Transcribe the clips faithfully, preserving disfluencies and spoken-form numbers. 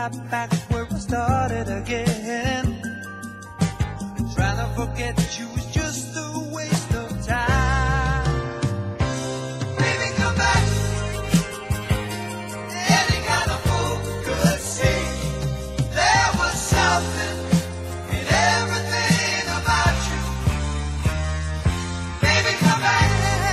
right back where I started again. Trying to forget you is just a waste of time. Baby, come back. Any kind of fool could see there was something in everything about you. Baby, come back.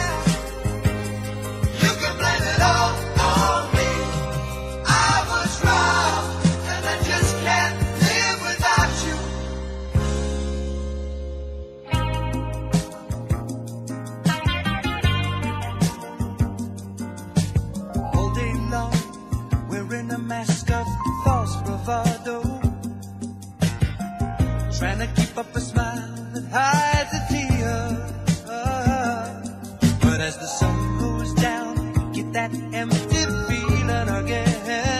You can blame it all on me. I was wrong, and I just can't live without you. All day long, wearing a mask of false bravado, trying to keep up a smile that hides a tear. But as the sun goes down, you get that empty feeling again.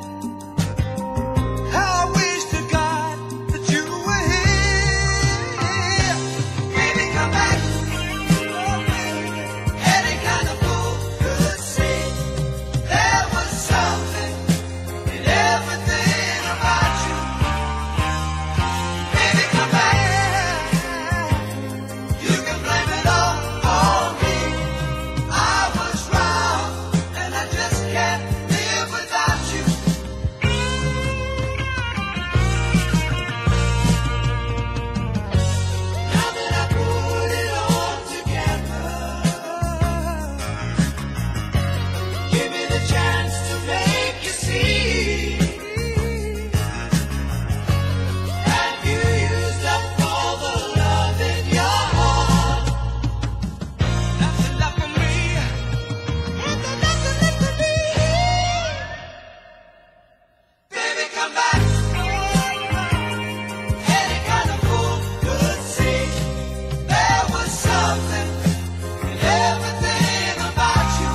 How I wish to God that you were here. Baby, come back. Any kind of fool could see there was something in everything about you. Baby, come back. You can blame it all on me. I was wrong, and I just can't live without you. Now that I put it all together, give me the chance to make you see. Have you used up all the love in your heart? That's enough for me. And that's enough for me. Baby, come back. Any kind of fool could see there was something in everything about you.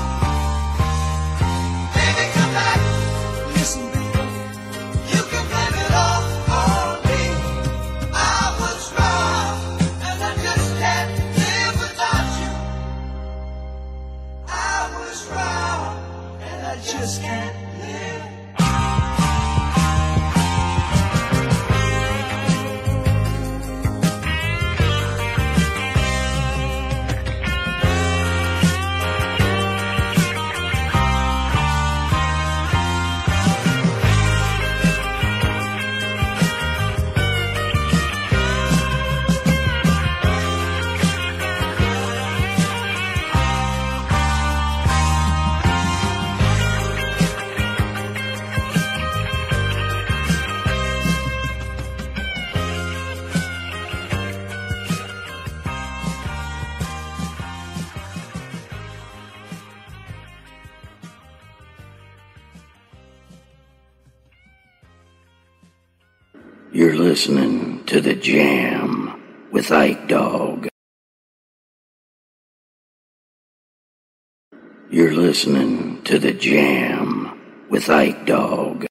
Baby, come back. Listen, baby, you can blame it all on me. I was wrong, and I just can't live without you. I was wrong, and I just can't live. You're listening to The Jam with Ike Dog. You're listening to The Jam with Ike Dog.